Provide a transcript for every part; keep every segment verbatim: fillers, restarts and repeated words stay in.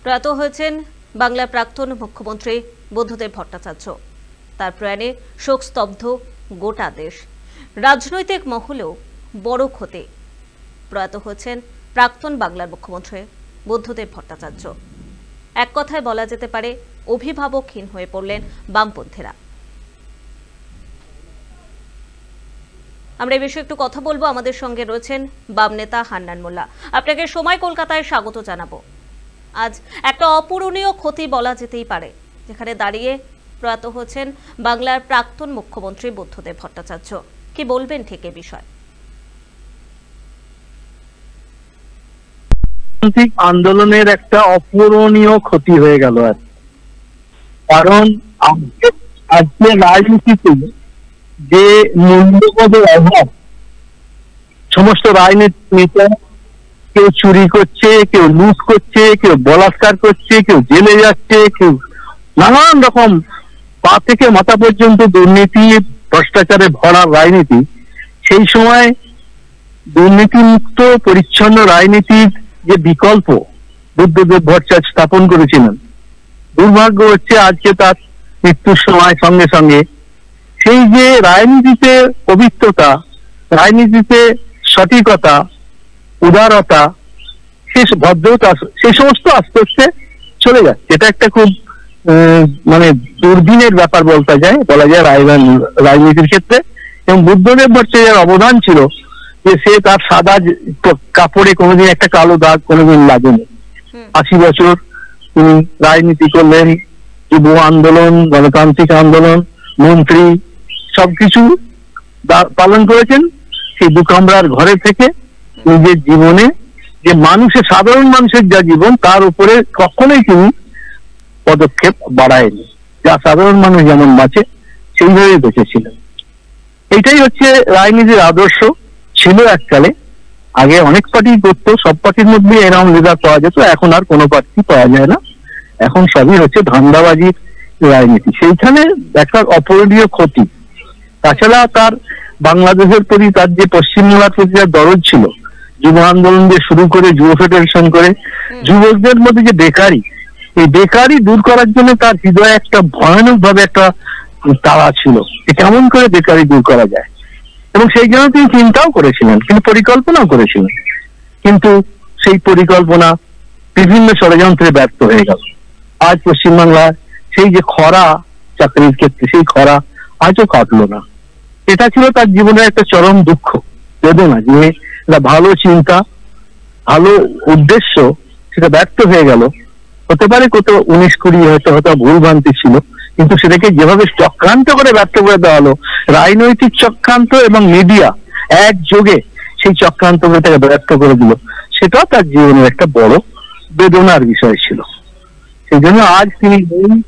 প্রয়াত হয়েছেন বাংলার প্রাক্তন মুখ্যমন্ত্রী বুদ্ধদেব ভট্টাচার্য। তার প্রয়াণে শোকস্তব্ধ গোটা দেশ। রাজনৈতিক মহলেও বড় ক্ষতি। প্রয়াত হয়েছেন প্রাক্তন বাংলার মুখ্যমন্ত্রী বুদ্ধদেব ভট্টাচার্য। এক কথায় বলা যেতে পারে অভিভাবকহীন হয়ে পড়লেন বামপন্থীরা। আমরা এই বিষয়ে একটু কথা বলবো। আমাদের সঙ্গে রয়েছেন বাম নেতা হান্নান মোল্লা। আপনাকে সময় কলকাতায় স্বাগত জানাবো। আজ একটা অপূরণীয় ক্ষতি বলা যেতেই পারে, যেখানে দাঁড়িয়ে প্রয়াত হয়েছেন বাংলার প্রাক্তন মুখ্যমন্ত্রী বুদ্ধদেব ভট্টাচার্য। কি বলবেন ঠিক এই বিষয়? আন্দোলনের একটা অপূরণীয় ক্ষতি হয়ে গেল। আর কারণ আজকে রাজনীতিতে যে মূল্যবোধের অভাব, সমস্ত রাজনীতি নেতা কেউ চুরি করছে, কেউ লুট করছে, কেউ বলাৎকার করছে, কেউ জেলে যাচ্ছে, কেউ নানান রকম পা থেকে মাথা পর্যন্ত দুর্নীতি ভ্রষ্টাচারে ভরা রাজনীতি। সেই সময় দুর্নীতিমুক্ত পরিচ্ছন্ন রাজনীতির যে বিকল্প বুদ্ধদেব ভট্টাচার্য স্থাপন করেছিলেন, দুর্ভাগ্য হচ্ছে আজকে তার মৃত্যুর সময় সঙ্গে সঙ্গে সেই যে রাজনীতিতে পবিত্রতা, রাজনীতিতে সঠিকতা, উদারতা, শেষ ভদ্রতা, সেই সমস্ত আস্তে আস্তে চলে যাচ্ছে। এটা একটা খুব মানে দুর্দিনের ব্যাপার বলতে যায় বলা যায় রাজনীতির ক্ষেত্রে। এবং বুদ্ধদেব ভট্টাচার্যের অবদান ছিল যে সে তার সাদা কাপড়ে কোনোদিন একটা কালো দাগ কোনোদিন লাগেনি। আশি বছর তিনি রাজনীতি করলেন, যুব আন্দোলন, গণতান্ত্রিক আন্দোলন, মন্ত্রী, সবকিছু পালন করেছেন। সেই দু কামরার ঘরে থেকে নিজের জীবনে যে মানুষের, সাধারণ মানুষের যা জীবন, তার উপরে কখনোই তিনি পদক্ষেপ বাড়ায়নি। যা সাধারণ মানুষ যেমন বাঁচে সেইভাবেই বেঁচেছিলেন। এইটাই হচ্ছে রাজনীতির আদর্শ ছিল এককালে। আগে অনেক পার্টি করতো, সব পার্টির মধ্যে এরকম লিডার পাওয়া যেত। এখন আর কোনো পার্টি পাওয়া যায় না। এখন সবই হচ্ছে ধান্দাবাজির রাজনীতি। সেইখানে একটা অপূরণীয় ক্ষতি। তাছাড়া তার বাংলাদেশের প্রতি তার যে পশ্চিমবাংলার প্রতি তার দরদ ছিল, যুব আন্দোলন দিয়ে শুরু করে যুব ফেডারেশন করে যুবকদের মধ্যে যে বেকারি, এই বেকারি দূর করার জন্য তার হৃদয়ে একটা ভয়ানক ভাবে একটা তাড়া ছিল যে কেমন করে বেকারি দূর করা যায়। এবং সেই জন্য তিনি চিন্তাও করেছিলেন, কিন্তু পরিকল্পনাও করেছিলেন। কিন্তু সেই পরিকল্পনা বিভিন্ন ষড়যন্ত্রে ব্যর্থ হয়ে গেল। আজ পশ্চিমবাংলার সেই যে খরা চাকরির ক্ষেত্রে, সেই খরা আজও কাটলো না। এটা ছিল তার জীবনের একটা চরম দুঃখ, বেদনা, যে একটা ভালো চিন্তা, ভালো উদ্দেশ্য সেটা ব্যর্থ হয়ে গেল। হতে পারে কত উনিশ কুড়ি হয়তো হয়তো ভুল ভ্রান্তি ছিল, কিন্তু সেটাকে যেভাবে চক্রান্ত করে ব্যর্থ করে দেওয়া হলো, রাজনৈতিক চক্রান্ত এবং মিডিয়া একযোগে সেই চক্রান্ত করে তাকে ব্যর্থ করে দিল, সেটাও তার জীবনের একটা বড় বেদনার বিষয় ছিল। সেই জন্য আজ তিনি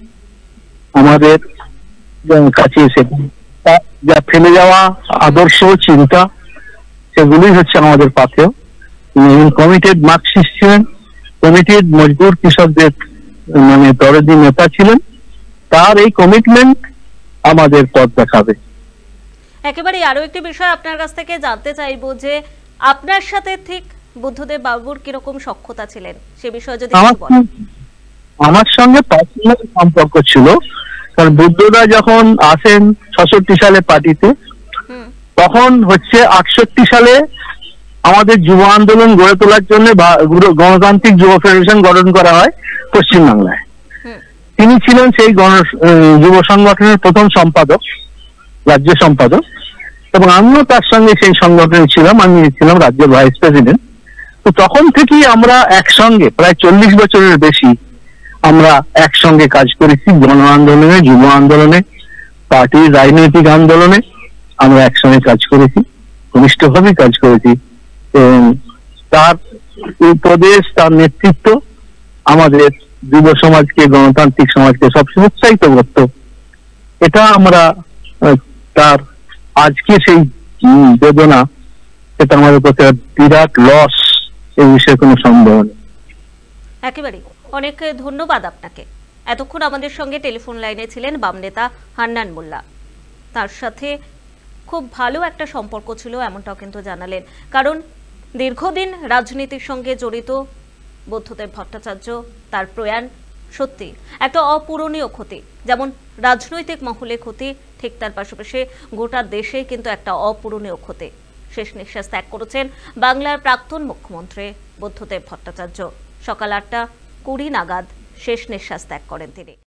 আমাদের কাছে এসে যা ফেলে যাওয়া আদর্শ চিন্তা, সেগুলোই হচ্ছে আমাদের পাথেয়। কমিটেড মার্কসিস্ট ছিলেন, কমিটেড মজদুর কৃষকদের মানে দরদি নেতা ছিলেন। তার এই কমিটমেন্ট আমাদের পথ দেখাবে। একেবারে আরো একটি বিষয় আপনার কাছ থেকে জানতে চাইবো যে আপনার সাথে ঠিক বুদ্ধদেব বাবুর কিরকম সখ্যতা ছিলেন, সে বিষয়ে যদি বলেন। আমার সঙ্গে পার্সোনাল সম্পর্ক ছিল। কারণ বুদ্ধদা যখন আসেন ছষট্টি সালে পার্টিতে, তখন হচ্ছে আটষট্টি সালে আমাদের যুব আন্দোলন গড়ে তোলার জন্য গণতান্ত্রিক যুব ফেডারেশন গঠন করা হয় পশ্চিমবাংলায়। তিনি ছিলেন সেই গণ যুব সংগঠনের প্রথম সম্পাদক, রাজ্য সম্পাদক, এবং আমিও তার সঙ্গে সেই সংগঠনে ছিলাম। আমি ছিলাম রাজ্যের ভাইস প্রেসিডেন্ট। তো তখন থেকেই আমরা একসঙ্গে প্রায় চল্লিশ বছরের বেশি আমরা একসঙ্গে কাজ করেছি। গণ আন্দোলনে, যুব আন্দোলনে, পার্টির রাজনৈতিক আন্দোলনে আমরা একসঙ্গে কাজ করেছি, ঘনিষ্ঠভাবে কাজ করেছি। এবং তার উপদেশ, তার নেতৃত্ব আমাদের যুব সমাজকে, গণতান্ত্রিক সমাজকে সবসময় উৎসাহিত করত। এটা আমরা তার আজকে সেই বেদনা, এটা আমাদের কাছে বিরাট লস, এই বিষয়ে কোনো সন্দেহ নেই। একেবারে অনেক ধন্যবাদ আপনাকে। এতক্ষণ আমাদের সঙ্গে টেলিফোন লাইনে ছিলেন বাম নেতা হান্নান মোল্লা। তার সাথে খুব ভালো একটা সম্পর্ক ছিল এমনটাও কিন্তু জানালেন। কারণ দীর্ঘদিন রাজনীতির সঙ্গে জড়িত বুদ্ধদেব ভট্টাচার্য। তার প্রয়াণ সত্যি একটা অপূরণীয় ক্ষতি। যেমন রাজনৈতিক মহলে ক্ষতি, ঠিক তার পাশাপাশি গোটা দেশে কিন্তু একটা অপূরণীয় ক্ষতি। শেষ নিঃশ্বাস ত্যাগ করেছেন বাংলার প্রাক্তন মুখ্যমন্ত্রী বুদ্ধদেব ভট্টাচার্য। সকাল আটটা কুড়ি নাগাদ শেষ নিঃশ্বাস ত্যাগ করেন তিনি।